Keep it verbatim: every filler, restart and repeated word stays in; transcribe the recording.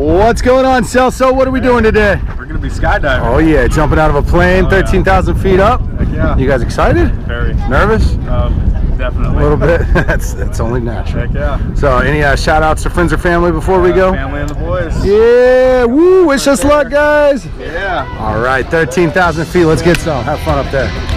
What's going on, Celso? What are we doing today? We're going to be skydiving. Oh yeah, jumping out of a plane, oh, thirteen thousand yeah. feet up. Heck yeah. You guys excited? Very. Nervous? Um, definitely. A little bit. that's that's only natural. Heck yeah. So any uh, shout outs to friends or family before uh, we go? Family and the boys. Yeah, woo, wish right us there. luck, guys. Yeah. All right, thirteen thousand feet, let's get some. Have fun up there.